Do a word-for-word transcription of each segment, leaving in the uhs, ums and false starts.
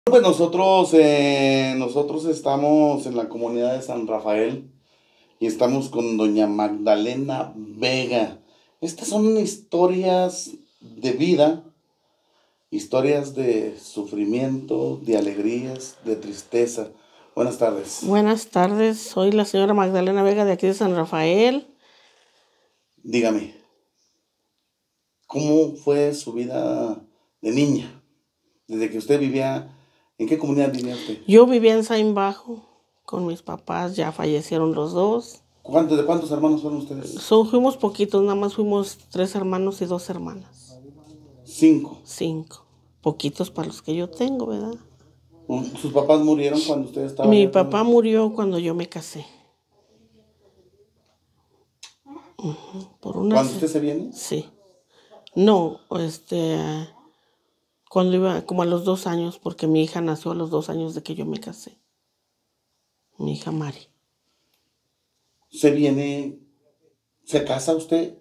Pues nosotros, eh, nosotros estamos en la comunidad de San Rafael y estamos con doña Magdalena Vega. Estas son historias de vida, historias de sufrimiento, de alegrías, de tristeza. Buenas tardes. Buenas tardes, soy la señora Magdalena Vega de aquí de San Rafael. Dígame, ¿cómo fue su vida de niña? Desde que usted vivía, ¿en qué comunidad vivía usted? Yo vivía en Sain Bajo con mis papás, ya fallecieron los dos. ¿Cuántos, de cuántos hermanos fueron ustedes? So, fuimos poquitos, nada más fuimos tres hermanos y dos hermanas. Cinco. Cinco. Poquitos para los que yo tengo, ¿verdad? ¿Sus papás murieron cuando usted estaba? Mi papá con... murió cuando yo me casé. Uh-huh. Por una... ¿Cuándo usted se viene? Sí. No, este... cuando iba como a los dos años, porque mi hija nació a los dos años de que yo me casé. Mi hija Mari. ¿Se viene, se casa usted?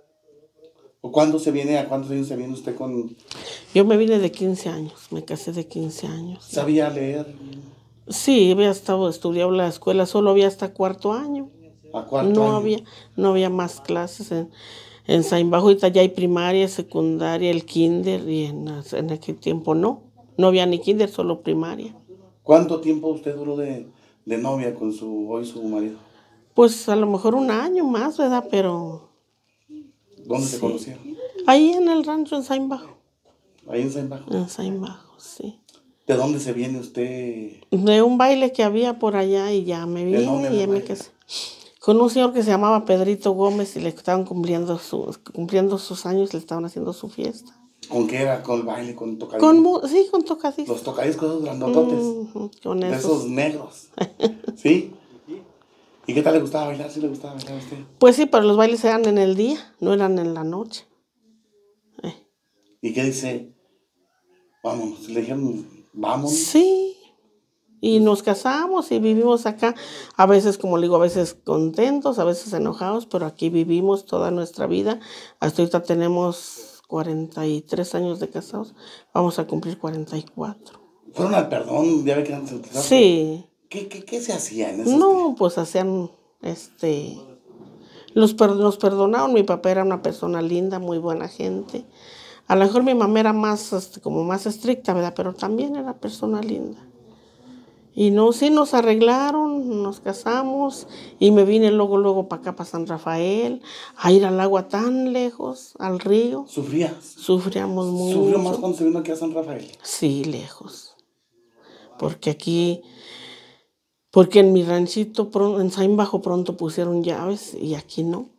¿O cuándo se viene, a cuántos años se viene usted con...? Yo me vine de quince años, me casé de quince años. ¿Sabía leer? Sí, había estado, estudiado en la escuela, solo había hasta cuarto año. ¿A cuarto no año? Había, no había más clases en, en Sain Bajo, ahorita ya hay primaria, secundaria, el kinder, y en, en aquel tiempo no, no había ni kinder, solo primaria. ¿Cuánto tiempo usted duró de, de novia con su hoy su marido? Pues a lo mejor un año más, ¿verdad? Pero... ¿Dónde sí. se conocieron? Ahí en el rancho, en Sain Bajo. ¿Ahí en Sain Bajo? En Sain Bajo, sí. ¿De dónde se viene usted? De un baile que había por allá y ya me vine y ya me casé. Con un señor que se llamaba Pedrito Gómez y le estaban cumpliendo, su, cumpliendo sus años, le estaban haciendo su fiesta. ¿Con qué era? ¿Con el baile? ¿Con tocadiscos? Con, sí, con tocadiscos. Los tocadiscos, esos grandototes. Mm, con de esos. esos negros. ¿Sí? ¿Y qué tal le gustaba bailar? ¿Sí le gustaba bailar a usted? Pues sí, pero los bailes eran en el día, no eran en la noche. Eh. ¿Y qué dice? Vámonos. Le dijeron, vámonos. Sí. Y nos casamos y vivimos acá, a veces, como le digo, a veces contentos, a veces enojados, pero aquí vivimos toda nuestra vida. Hasta ahorita tenemos cuarenta y tres años de casados, vamos a cumplir cuarenta y cuatro. ¿Fueron al perdón? Ya ve que antes de Sí. ¿Qué, qué, ¿Qué se hacía en esos No, días? pues hacían, este, los per, nos perdonaron. Mi papá era una persona linda, muy buena gente. A lo mejor mi mamá era más, este, como más estricta, ¿verdad? Pero también era persona linda. Y no, sí nos arreglaron, nos casamos y me vine luego, luego para acá, para San Rafael, a ir al agua tan lejos, al río. ¿Sufrías? Sufríamos mucho. ¿Sufrió más cuando se vino aquí a San Rafael? Sí, lejos. Porque aquí, porque en mi ranchito, en Sain Bajo pronto pusieron llaves y aquí no.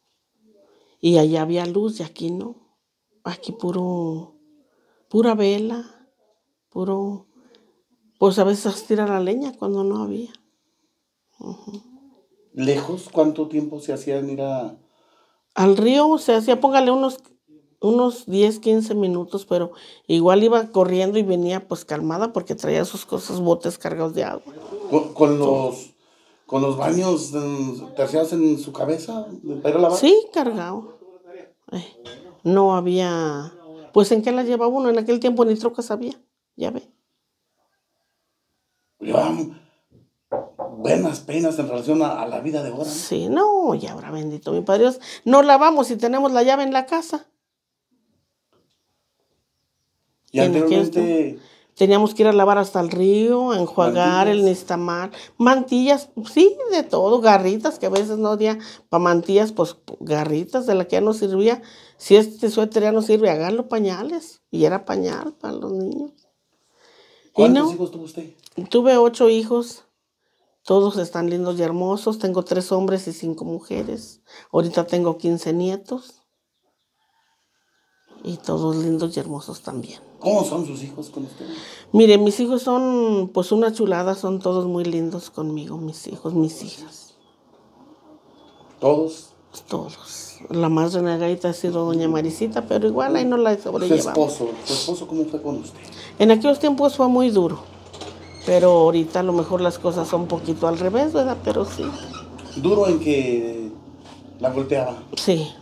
Y allá había luz y aquí no. Aquí puro, pura vela, puro... Pues a veces tira la leña cuando no había. Uh-huh. ¿Lejos? ¿Cuánto tiempo se hacía ir a...? Al río se hacía, póngale unos, unos diez, quince minutos, pero igual iba corriendo y venía pues calmada porque traía sus cosas, botes cargados de agua. ¿Con, con los, con los baños terciados en su cabeza para lavar? Sí, cargado. Eh, no había... Pues ¿en qué las llevaba uno? En aquel tiempo ni trocas había, ya ve. Llevaban buenas penas en relación a, a la vida de ahora, ¿no? Sí, no, y ahora bendito mi Padre Dios, no lavamos y tenemos la llave en la casa. Y, y anteriormente... Teníamos que ir a lavar hasta el río, a enjuagar el nistamar, mantillas, sí, de todo, garritas, que a veces no había para mantillas, pues garritas de la que ya no servía. Si este suéter ya no sirve, háganlo pañales, y era pañal para los niños. ¿Cuántos no, hijos tuvo usted? Tuve ocho hijos, todos están lindos y hermosos, tengo tres hombres y cinco mujeres, ahorita tengo quince nietos, y todos lindos y hermosos también. ¿Cómo son sus hijos con usted? Mire, mis hijos son, pues una chulada, son todos muy lindos conmigo, mis hijos, mis hijas. ¿Todos? Pues todos. La más renegadita ha sido doña Marisita, pero igual ahí no la sobrellevamos. ¿Su esposo? ¿Su esposo cómo fue con usted? En aquellos tiempos fue muy duro, pero ahorita a lo mejor las cosas son un poquito al revés, ¿verdad? Pero sí. ¿Duro en que la golpeaba? Sí.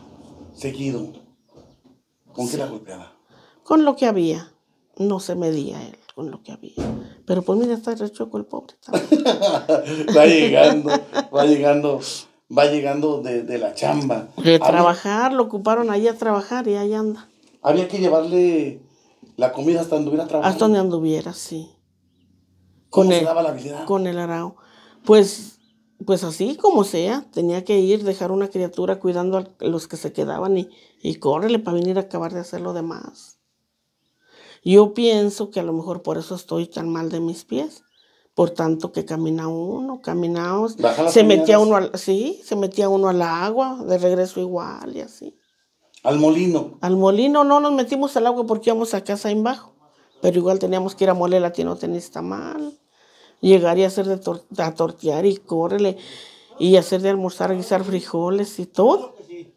¿Seguido? ¿Con sí. qué la golpeaba? Con lo que había, no se medía él. con lo que había. Pero pues mira, está rechoco el pobre también. Va llegando, va llegando, va llegando de, de la chamba. De había, trabajar, lo ocuparon ahí a trabajar y ahí anda. Había que llevarle la comida hasta donde hubiera trabajado. Hasta donde anduviera, sí. ¿Cómo Con se el, daba la habilidad? Con el arao. Pues, pues así como sea, tenía que ir, dejar una criatura cuidando a los que se quedaban y, y córrele para venir a acabar de hacer lo demás. Yo pienso que a lo mejor por eso estoy tan mal de mis pies. Por tanto que camina uno, caminamos. Se metía uno al, sí, se metía uno al agua, de regreso igual y así. ¿Al molino? Al molino no nos metimos al agua porque íbamos a casa en bajo. Pero igual teníamos que ir a moler la tinote ni está mal. Llegar y hacer de tor a tortear y córrele. Y hacer de almorzar, guisar frijoles y todo.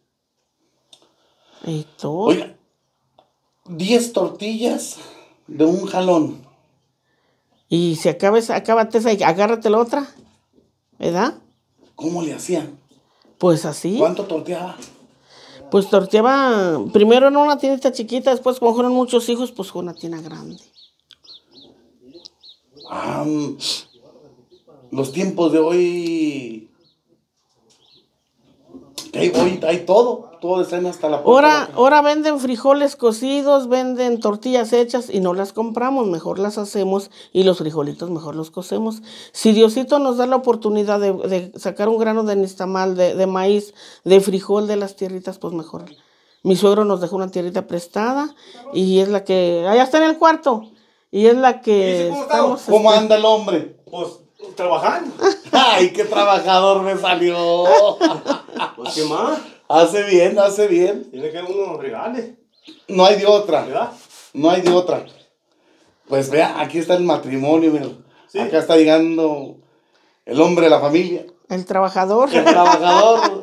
Y todo. Oiga, diez tortillas de un jalón. Y si acabas, acábate esa y agárrate la otra, ¿verdad? ¿Cómo le hacían? Pues así. ¿Cuánto torteaba? Pues torteaba, primero en una tiendita chiquita, después como fueron muchos hijos, pues con una tienda grande. Ah, los tiempos de hoy... Hay, hoy hay todo, todo está hasta la Ahora, ahora venden frijoles cocidos, venden tortillas hechas y no las compramos, mejor las hacemos y los frijolitos mejor los cocemos. Si Diosito nos da la oportunidad de, de sacar un grano de nixtamal, de, de maíz, de frijol de las tierritas, pues mejor. Mi suegro nos dejó una tierrita prestada y es la que, allá está en el cuarto, y es la que ¿Cómo, estamos... ¿Cómo este, anda el hombre? Pues trabajando. ¡Ay, qué trabajador me salió! Pues qué más. Hace bien, hace bien. Tiene que uno regale. No hay de otra. ¿Verdad? No hay de otra. Pues vea, aquí está el matrimonio, mira. Sí. Acá está llegando el hombre de la familia. El trabajador. El trabajador.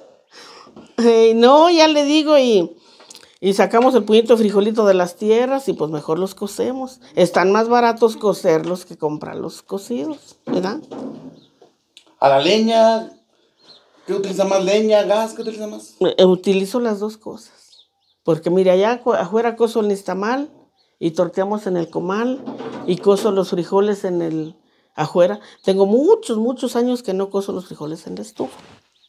Hey, no, ya le digo, y, y sacamos el puñito de frijolito de las tierras y pues mejor los cocemos. Están más baratos cocerlos que comprarlos cocidos, ¿verdad? A la leña, ¿qué utiliza más? ¿Leña, gas? ¿Qué utiliza más? Eh, Utilizo las dos cosas. Porque mira, allá afuera cozo el nixtamal y torteamos en el comal y cozo los frijoles en el afuera. Tengo muchos, muchos años que no cozo los frijoles en la estufa.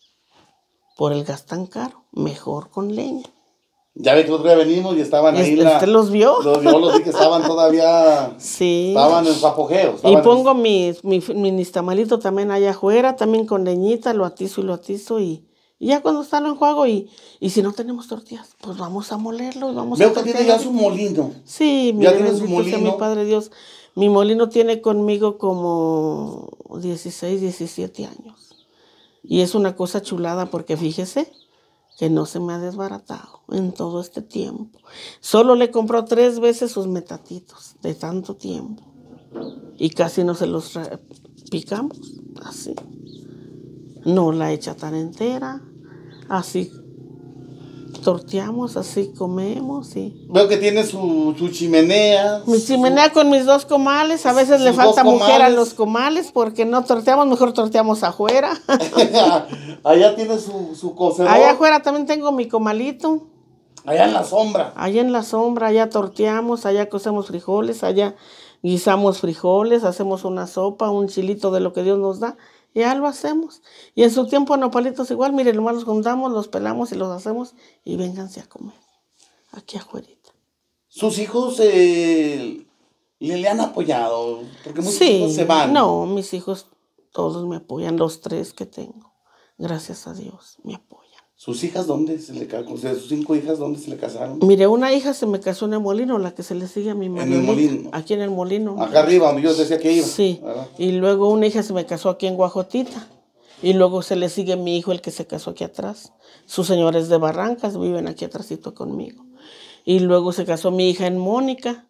Por el gas tan caro, mejor con leña. Ya ve que el otro día venimos y estaban ahí ¿Usted la... los vio? Los vio, los vi que estaban todavía... Sí. Estaban en su apogeo. Y pongo en... mi, mi, mi nixtamalito también allá afuera, también con leñita, lo atizo y lo atizo y, y ya cuando está lo enjuago y, y si no tenemos tortillas, pues vamos a molerlo y vamos Veo a que tiene ya su molino. Sí, ya mire, tiene su bendito sea mi molino. Padre Dios. Mi molino tiene conmigo como dieciséis, diecisiete años. Y es una cosa chulada porque fíjese que no se me ha desbaratado en todo este tiempo. Solo le compró tres veces sus metatitos de tanto tiempo. Y casi no se los picamos, así. No la echa tan entera, así torteamos, así comemos y... Veo que tiene su, su chimenea. Mi chimenea su, con mis dos comales, a veces le falta mujer a los comales porque no torteamos, mejor torteamos afuera. Allá tiene su, su cocedor. Allá afuera también tengo mi comalito. Allá en la sombra. Allá en la sombra, allá torteamos, allá cocemos frijoles, allá guisamos frijoles, hacemos una sopa, un chilito de lo que Dios nos da. Y ya lo hacemos. Y en su tiempo nopalitos igual, miren, nomás los juntamos, los pelamos y los hacemos y vénganse a comer. Aquí afuera. ¿Sus hijos eh, le, le han apoyado? Porque muchos sí, hijos se van. No, mis hijos todos me apoyan, los tres que tengo. Gracias a Dios, me apoyan. ¿Sus hijas dónde se le casaron? ¿Sus cinco hijas dónde se le casaron? Mire, una hija se me casó en el molino, la que se le sigue a mi mamá. En el molino. Aquí en el molino. Acá arriba, donde yo decía que iba. Sí. ¿Verdad? Y luego una hija se me casó aquí en Guajotita. Y luego se le sigue mi hijo, el que se casó aquí atrás. Sus señores de Barrancas viven aquí atrásito conmigo. Y luego se casó mi hija en Mónica.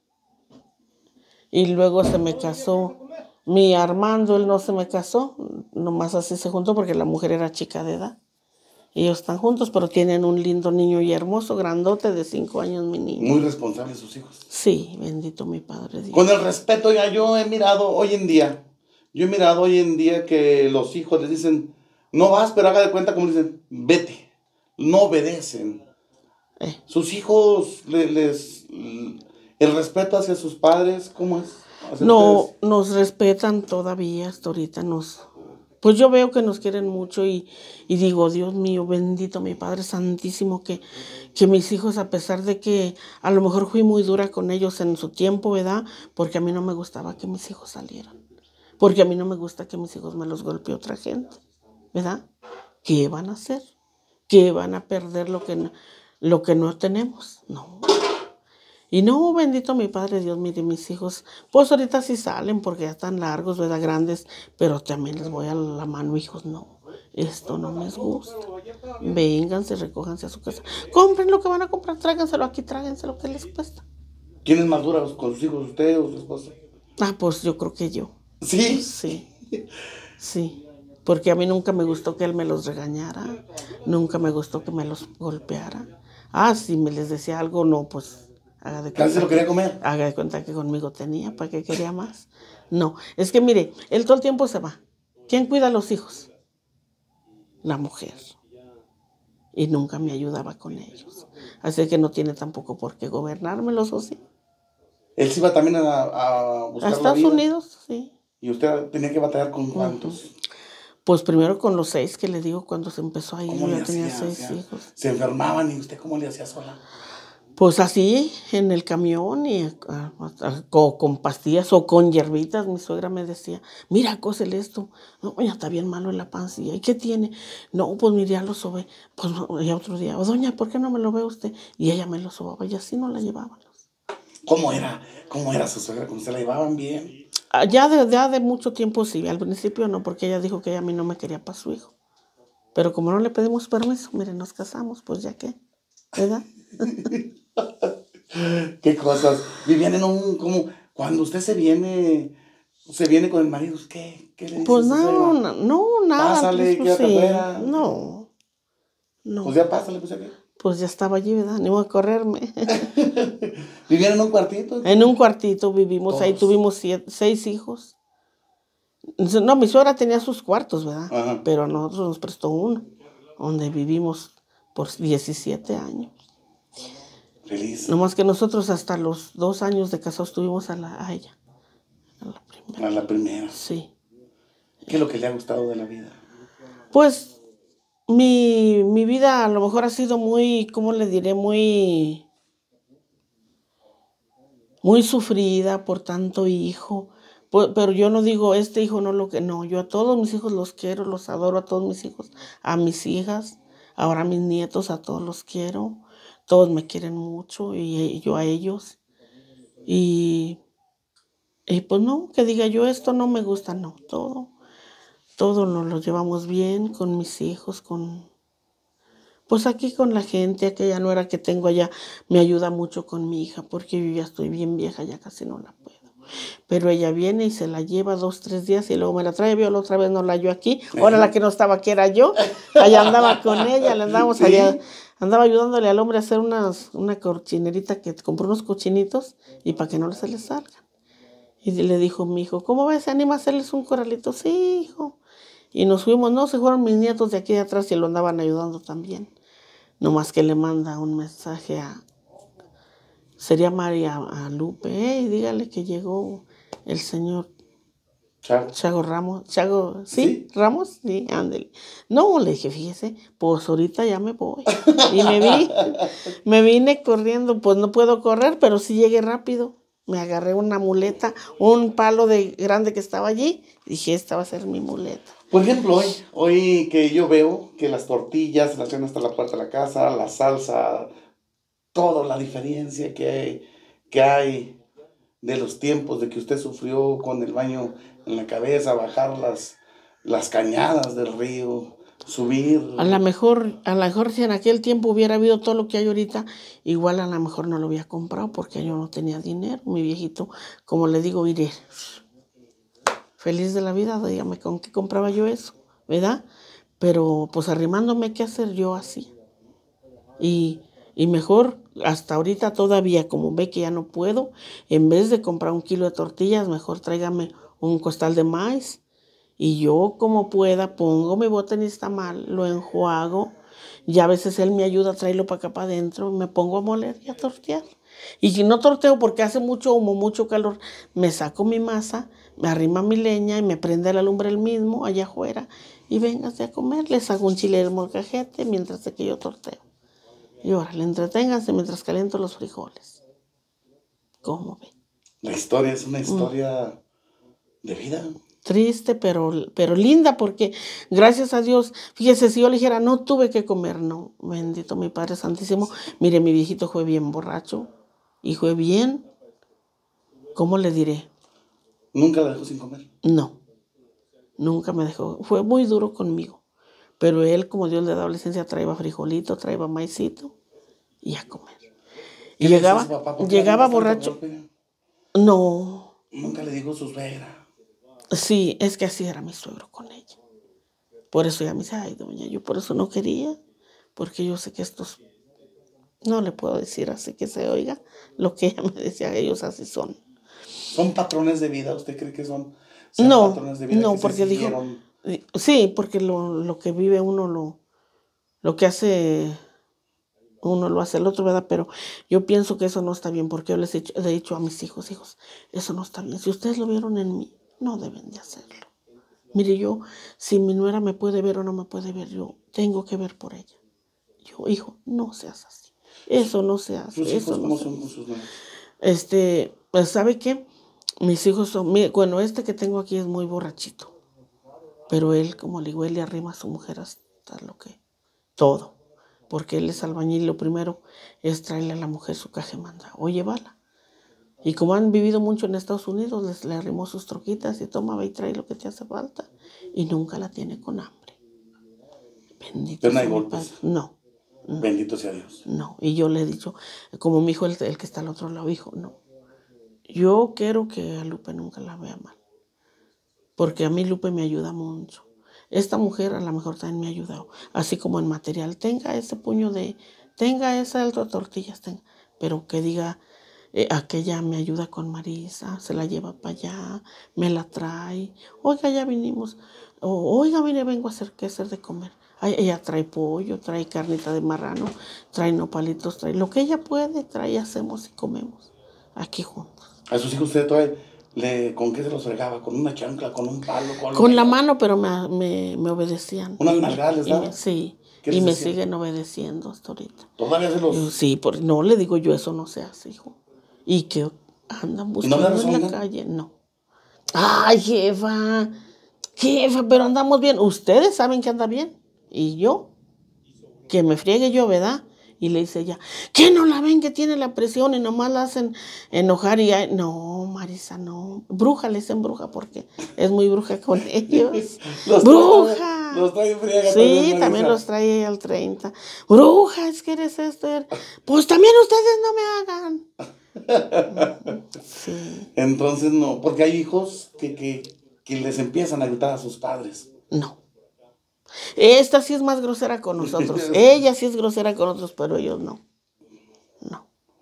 Y luego se me casó mi Armando, él no se me casó. Nomás así se juntó porque la mujer era chica de edad. Ellos están juntos, pero tienen un lindo niño y hermoso, grandote, de cinco años, mi niño. Muy responsables sus hijos. Sí, bendito mi Padre Dios. Con el respeto, ya yo he mirado hoy en día, yo he mirado hoy en día que los hijos les dicen, no vas, pero haga de cuenta como dicen, vete. No obedecen. Eh. Sus hijos, les, les, el respeto hacia sus padres, ¿cómo es? O sea, No, ustedes- nos respetan todavía hasta ahorita, nos, pues yo veo que nos quieren mucho y, y digo, Dios mío, bendito mi Padre Santísimo, que, que mis hijos, a pesar de que a lo mejor fui muy dura con ellos en su tiempo, ¿verdad? Porque a mí no me gustaba que mis hijos salieran, porque a mí no me gusta que mis hijos me los golpee otra gente, ¿verdad? ¿Qué van a hacer? ¿Qué van a perder lo que no, lo que no tenemos? No. Y no, bendito mi Padre Dios, mire, mis hijos, pues ahorita sí salen porque ya están largos, ¿verdad? Grandes, pero también les voy a la mano, hijos, no, esto no les gusta. Vénganse, recójanse a su casa. Compren lo que van a comprar, tráiganselo aquí, tráiganse lo que les cuesta. ¿Quién es más dura con sus hijos, usted o su esposa? Ah, pues yo creo que yo, Sí. sí, sí. Porque a mí nunca me gustó que él me los regañara, nunca me gustó que me los golpeara. Ah, si me les decía algo, no, pues haga de Casi se cuenta lo quería que, comer. haga de cuenta que conmigo tenía, ¿para qué quería más? No, es que mire, él todo el tiempo se va. ¿Quién cuida a los hijos? La mujer. Y nunca me ayudaba con ellos. Así que no tiene tampoco por qué gobernármelos, ¿o sí? Él se iba también a, a A buscar la Estados vida. Unidos, sí. Y usted tenía que batallar con cuántos. Pues primero con los seis que le digo cuando se empezó a ir, ¿Cómo yo le ya tenía hacía? O seis sea, hijos. se enfermaban y usted cómo le hacía sola. Pues así, en el camión y ah, ah, co- con pastillas o con hierbitas. Mi suegra me decía, mira, cósele esto. No, ya está bien malo en la pancilla. ¿Y qué tiene? No, pues mire, ya lo sobé. Pues no, ya otro día, "Oh, doña, ¿por qué no me lo ve usted?" Y ella me lo sobaba y así no la llevábamos. ¿Cómo era? ¿Cómo era su suegra? ¿Cómo se la llevaban bien? Ah, Ya de, ya de mucho tiempo sí, al principio no, porque ella dijo que ella a mí no me quería para su hijo. Pero como no le pedimos permiso, mire, nos casamos, pues ya qué, ¿verdad? ¿Qué cosas? Vivían en un, como, cuando usted se viene, se viene con el marido, ¿qué? ¿Qué le dice Pues a su no, suegra? no, no, nada. al Pásale, principio quédate sí. afuera. No, no. Pues ya pásale, pues ya qué. Pues ya estaba allí, ¿verdad? Ni modo de correrme. Vivían en un cuartito. En un cuartito vivimos, ahí Todos. tuvimos siete- seis hijos. No, mi suegra tenía sus cuartos, ¿verdad? Ajá. Pero a nosotros nos prestó uno, donde vivimos por diecisiete años. Feliz. Nomás que nosotros hasta los dos años de casados tuvimos a, la, a ella, a la primera. A la primera. Sí. ¿Qué es lo que le ha gustado de la vida? Pues mi, mi vida a lo mejor ha sido muy, ¿cómo le diré? Muy, muy sufrida por tanto hijo. Pu- Pero yo no digo, este hijo no lo que, no, yo a todos mis hijos los quiero, los adoro a todos mis hijos, a mis hijas, ahora a mis nietos, a todos los quiero, todos me quieren mucho y yo a ellos. Y, y pues no, que diga yo esto no me gusta, no, todo, todo nos lo llevamos bien con mis hijos, con, pues aquí con la gente, aquella nuera que tengo allá, me ayuda mucho con mi hija, porque yo ya estoy bien vieja, ya casi no la puedo. Pero ella viene y se la lleva dos, tres días y luego me la trae. Vio la otra vez no la halló aquí. Ahora la que no estaba aquí era yo. Allá andaba con ella, le andábamos Sí. allá, andaba ayudándole al hombre a hacer unas, una cochinerita que compró unos cochinitos y para que no se les salgan. Y le dijo mi hijo, ¿cómo ves? ¿Se anima a hacerles un corralito? Sí, hijo. Y nos fuimos, no, se fueron mis nietos de aquí de atrás y lo andaban ayudando también. Nomás que le manda un mensaje a, sería María a Lupe, hey, dígale que llegó el señor Chao. Chago Ramos, Chago, ¿sí? ¿Sí? ¿Ramos? Sí, ándele. No, le dije, fíjese, pues ahorita ya me voy. Y me vi, me vine corriendo, pues no puedo correr, pero sí llegué rápido. Me agarré una muleta, un palo de grande que estaba allí, y dije, esta va a ser mi muleta. Por ejemplo, hoy, hoy que yo veo que las tortillas las traen hasta la puerta de la casa, la salsa, toda la diferencia que hay, que hay de los tiempos de que usted sufrió con el baño en la cabeza, bajar las, las cañadas del río, subir. A lo mejor, a lo mejor si en aquel tiempo hubiera habido todo lo que hay ahorita, igual a lo mejor no lo había comprado porque yo no tenía dinero. Mi viejito, como le digo, iré feliz de la vida, dígame con qué compraba yo eso, ¿verdad? Pero pues arrimándome, ¿qué hacer yo así? Y, y mejor, hasta ahorita todavía, como ve que ya no puedo, en vez de comprar un kilo de tortillas, mejor tráigame un costal de maíz. Y yo, como pueda, pongo mi bote en nixtamal, lo enjuago, y a veces él me ayuda a traerlo para acá para adentro, me pongo a moler y a tortear. Y si no torteo porque hace mucho humo, mucho calor, me saco mi masa, me arrima mi leña y me prende la lumbre el mismo allá afuera. Y véngase a comer, les hago un chile de molcajete mientras que yo torteo. Y órale, entreténganse mientras caliento los frijoles. ¿Cómo ven? La historia es una historia mm. de vida. Triste, pero, pero linda, porque gracias a Dios, fíjese, si yo le dijera, no tuve que comer, no, bendito mi Padre Santísimo. Mire, mi viejito fue bien borracho y fue bien, ¿cómo le diré? ¿Nunca la dejó sin comer? No, nunca me dejó, fue muy duro conmigo, pero él, como Dios le daba licencia, traía frijolito, traía maicito y a comer. Y llegaba, llegaba borracho. No. Nunca le dijo su suegra. Sí, es que así era mi suegro con ella. Por eso ella me dice, ay, doña, yo por eso no quería, porque yo sé que estos, no le puedo decir así que se oiga, lo que ella me decía, ellos así son. ¿Son patrones de vida? ¿Usted cree que son, no, patrones de vida? No, que porque dijo, sí, porque lo, lo que vive uno, lo, lo que hace uno lo hace el otro, ¿verdad? Pero yo pienso que eso no está bien, porque yo les he dicho, he dicho a mis hijos, hijos, eso no está bien. Si ustedes lo vieron en mí, no deben de hacerlo. Mire, yo, si mi nuera me puede ver o no me puede ver, yo tengo que ver por ella. Yo, hijo, no seas así. Eso no se hace. ¿Sus hijos eso cómo no son con sus nueras? Este, pues, ¿sabe qué? Mis hijos son, bueno, este que tengo aquí es muy borrachito. Pero él, como le digo, él le arrima a su mujer hasta lo que, todo. Porque él es albañil, lo primero es traerle a la mujer su caja de manda o llevarla. Y como han vivido mucho en Estados Unidos, les le arrimó sus troquitas y toma, ve y trae lo que te hace falta. Y nunca la tiene con hambre. Bendito Pero no hay sea mi golpes. Padre. No, no. Bendito sea Dios. No, y yo le he dicho, como mi hijo, el, el que está al otro lado, hijo, no. Yo quiero que a Lupe nunca la vea mal. Porque a mí Lupe me ayuda mucho. Esta mujer a lo mejor también me ha ayudado. Así como en material, tenga ese puño de, tenga esa otra tortillas, tenga. Pero que diga, eh, aquella me ayuda con Marisa, se la lleva para allá, me la trae. Oiga, ya vinimos. O, oiga, mire, vengo a hacer qué hacer de comer. Ay, ella trae pollo, trae carnita de marrano, trae nopalitos, trae lo que ella puede, trae, hacemos y comemos aquí juntos. ¿A sus hijos usted todavía le, con qué se los fregaba? ¿Con una chancla, con un palo? Con, con la mano, pero me, me, me obedecían. ¿Unas nalgadas les daba? Sí, y me siguen obedeciendo hasta ahorita. ¿Todavía se los...? Yo, sí, por, no, le digo yo, eso no se hace, hijo. Y que andan buscando ¿No en la calle, no. Ay, jefa, jefa, pero andamos bien. Ustedes saben que anda bien. Y yo, que me friegue yo, ¿verdad? Y le dice ella, ¿qué no la ven que tiene la presión y nomás la hacen enojar? Y hay... no, Marisa, no. Bruja, le dicen bruja porque es muy bruja con ellos. los ¡bruja! Trae, los trae friega. Sí, también, también los trae al treinta. Bruja, es que eres esto. Pues también ustedes no me hagan. Sí. Entonces, no, porque hay hijos que, que, que les empiezan a gritar a sus padres. No. Esta sí es más grosera con nosotros. Ella sí es grosera con nosotros, pero ellos no. No.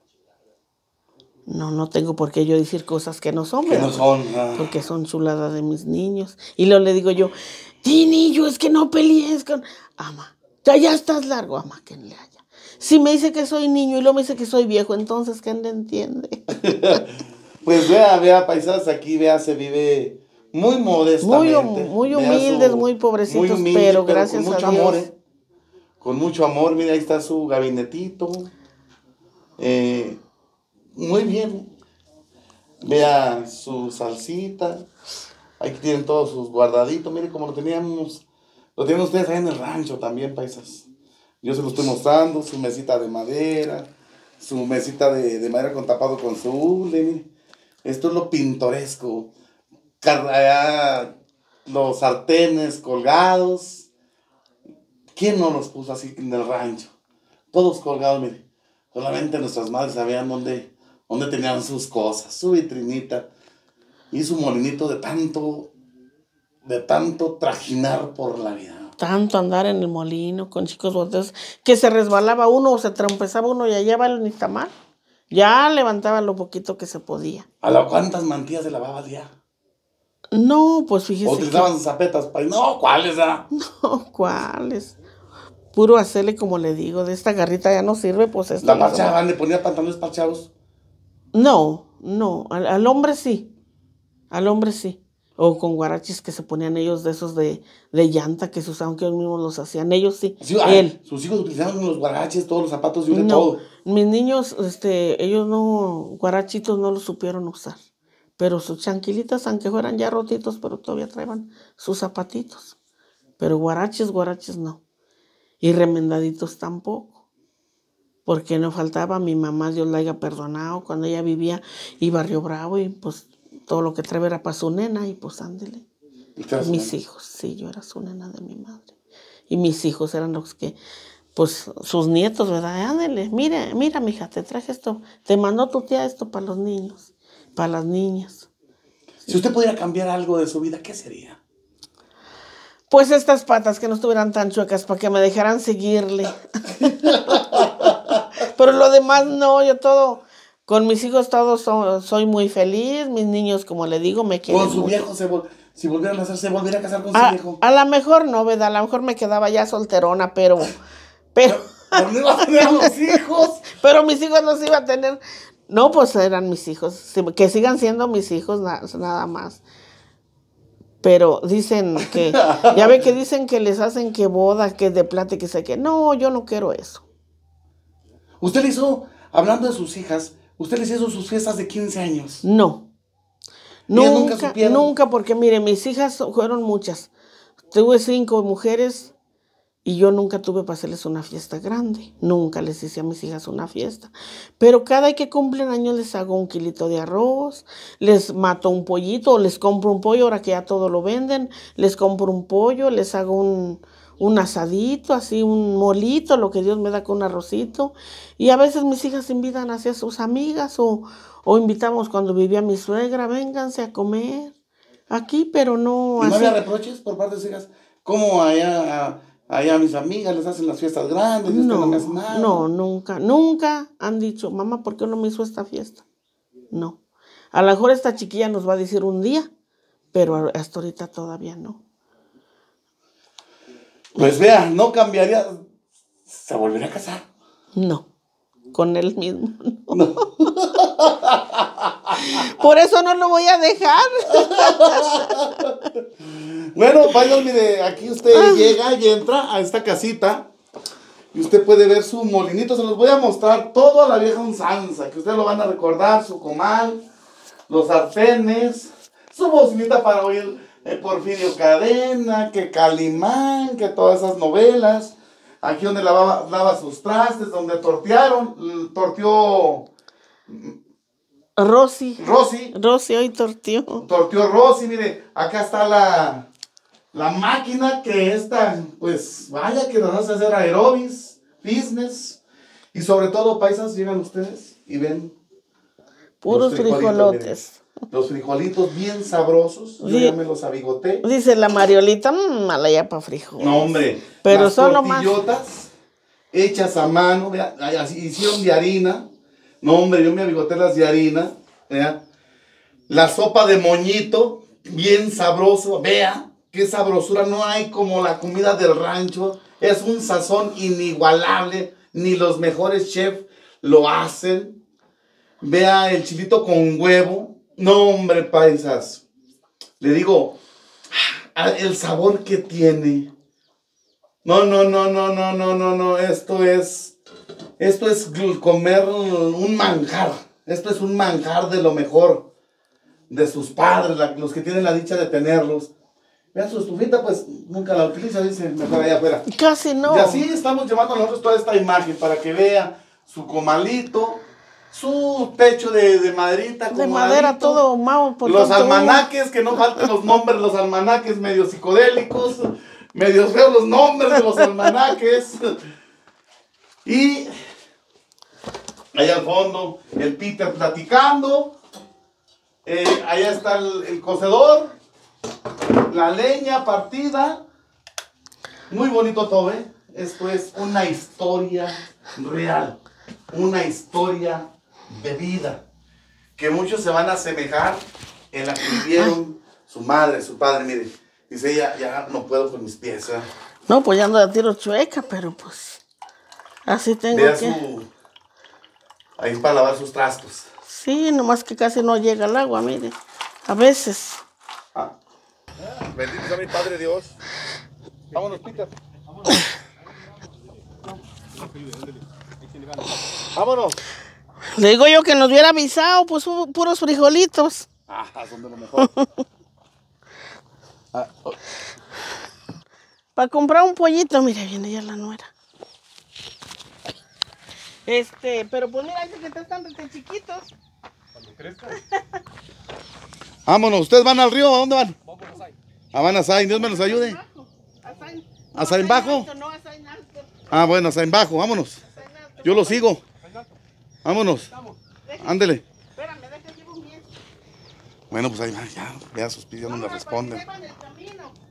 No, no tengo por qué yo decir cosas que no son, que no son. Ah. Porque son chuladas de mis niños. Y luego le digo yo, Tinillo, es que no pelees con... Ama, ya, ya estás largo, ama, que le haya. Si me dice que soy niño y luego me dice que soy viejo, entonces, ¿quién le entiende? Pues vea, vea, paisanos, aquí, vea, se vive... Muy modestamente. Muy, muy humildes, su, muy pobrecitos, muy humilde, pero gracias pero con mucho a Dios. Amor, ¿eh? Con mucho amor, mira, ahí está su gabinetito. Eh, muy bien. Vea su salsita. Aquí tienen todos sus guardaditos. Mire como lo teníamos, lo tienen ustedes ahí en el rancho también, paisas. Yo se lo estoy mostrando, su mesita de madera, su mesita de, de madera con tapado con su hule, mire. Esto es lo pintoresco. Allá, los sartenes colgados. ¿Quién no los puso así en el rancho? Todos colgados, mire. Solamente nuestras madres sabían dónde, dónde tenían sus cosas, su vitrinita y su molinito de tanto, de tanto trajinar por la vida. Tanto andar en el molino con chicos botes, que se resbalaba uno o se trompezaba uno y allá va el nixtamal. Ya levantaba lo poquito que se podía. ¿A la cuántas mantillas se lavaba al día? No, pues fíjese. ¿O utilizaban que... zapetas para no, ¿cuáles? Ah? No, ¿cuáles? Puro hacerle como le digo, de esta garrita ya no sirve, pues esta. La parchaban, le ponía pantalones parchados. No, no, al, al hombre sí, al hombre sí. O con guaraches que se ponían ellos de esos de, de llanta que se usaban, que ellos mismos los hacían, ellos sí. Sí, ah, Él. sus hijos utilizaban los guaraches, todos los zapatos de un No, todo. mis niños, este, ellos no, guarachitos no los supieron usar. Pero sus chanquilitas, aunque fueran ya rotitos, pero todavía traían sus zapatitos. Pero guaraches, guaraches no. Y remendaditos tampoco. Porque no faltaba, mi mamá, Dios la haya perdonado, cuando ella vivía y Barrio Bravo, y pues todo lo que traía era para su nena, y pues ándele. Mis hijos, sí, yo era su nena de mi madre. Y mis hijos eran los que, pues, sus nietos, ¿verdad? Ándele, mira, mira, mija, te traje esto, te mandó tu tía esto para los niños, para las niñas. Si usted pudiera cambiar algo de su vida, ¿qué sería? Pues estas patas que no estuvieran tan chuecas para que me dejaran seguirle. Pero lo demás no, yo todo, con mis hijos todos so, soy muy feliz, mis niños, como le digo, me quieren Con su mucho. viejo, se vol si volvieran a hacer, se volviera a casar con su A, viejo. a lo mejor no, ¿verdad? A lo mejor me quedaba ya solterona, pero... pero ¿Por qué va a tener los hijos? Pero mis hijos los iba a tener... No, pues eran mis hijos, que sigan siendo mis hijos na, nada más. Pero dicen que, ya ve que dicen que les hacen que boda, que de plata, y que sé que. No, yo no quiero eso. Usted le hizo, hablando de sus hijas, usted les hizo sus fiestas de quince años. No. Nunca, Nunca, supieron. nunca, porque mire, mis hijas fueron muchas. Tuve cinco mujeres y yo nunca tuve para hacerles una fiesta grande. Nunca les hice a mis hijas una fiesta. Pero cada que cumplen años les hago un kilito de arroz, les mato un pollito, les compro un pollo, ahora que ya todo lo venden, les compro un pollo, les hago un, un asadito, así un molito, lo que Dios me da con un arrocito. Y a veces mis hijas invitan hacia sus amigas o, o invitamos cuando vivía mi suegra, vénganse a comer aquí, pero no ¿Y no así. había reproches por parte de sus hijas? ¿Cómo allá, allá a mis amigas les hacen las fiestas grandes y usted No, no me hace nada? no, nunca, nunca han dicho, mamá, ¿por qué no me hizo esta fiesta? No. A lo mejor esta chiquilla nos va a decir un día, pero hasta ahorita todavía no. Pues vea, no cambiaría, se volvería a casar. No, con él mismo. No. No. Por eso no lo voy a dejar. Bueno, vaya, mire, aquí usted llega y entra a esta casita y usted puede ver su molinito. Se los voy a mostrar todo a la vieja usanza, que ustedes lo van a recordar, su comal, los sartenes, su bocinita para oír eh, Porfirio Cadena, que Calimán, que todas esas novelas. Aquí donde lavaba, lava sus trastes, donde tortearon, torteó Rosy. Rosy. Rosy hoy torteó. Torteó Rosy, mire, acá está la, la máquina que esta, pues vaya que nos hace hacer aerobis, business. Y sobre todo, paisas, llegan ustedes y ven puros los frijolitos, frijolotes. miren, los frijolitos bien sabrosos, yo Sí. ya me los abigoté. Dice la Mariolita, mmm, mala ya para frijoles. No, hombre, pero las son lo más. tortillotas hechas a mano, vea, así hicieron de harina. No, hombre, yo me abigoté las de harina, vea. La sopa de moñito, bien sabroso, vea, qué sabrosura, no hay como la comida del rancho, es un sazón inigualable, ni los mejores chefs lo hacen. Vea el chilito con huevo, no, hombre, paisas, le digo, el sabor que tiene. No, no, no, no, no, no, no, no, esto es, esto es comer un manjar, esto es un manjar de lo mejor de sus padres, la, los que tienen la dicha de tenerlos. Vean su estufita, pues nunca la utiliza, dice, mejor allá afuera. Casi no. Y así estamos llevando nosotros toda esta imagen para que vea su comalito, su techo de, de maderita, de madera, todo mao. Los almanaques, que no falten los nombres, los almanaques medio psicodélicos, medio feos los nombres de los almanaques. Y allá al fondo, el Peter platicando. Eh, allá está el, el cocedor, la leña partida. Muy bonito todo, ¿eh? Esto es una historia real, una historia de vida, que muchos se van a asemejar en la que vivieron su madre, su padre. Mire, dice ella, ya no puedo con mis pies, ¿eh? No, pues ya ando de tiro chueca, pero pues así tengo Vea que... su... ahí para lavar sus trastos. Sí, nomás que casi no llega el agua, mire. A veces. Ah. Bendito sea mi Padre Dios. Vámonos, Peter. Vámonos. Le digo yo que nos hubiera avisado, pues pu- puros frijolitos. Ah, son de lo mejor. Ah, oh. Para comprar un pollito, mire, viene ya la nuera. Este, pero pues mira, dice que están tan chiquitos. Vámonos, ¿ustedes van al río? ¿A dónde van? A Banasay, Dios me los ayude. ¿A Sain Bajo? No, a Sain Alto. Ah, bueno, a Sain Bajo, vámonos. Sain Alto. Yo lo sigo. Vámonos. Ándele. Espérame, deja llevo un bien. Bueno, pues ahí va, ya, vea sus pies, ya no le Vámonos, responden. para que sepan el camino.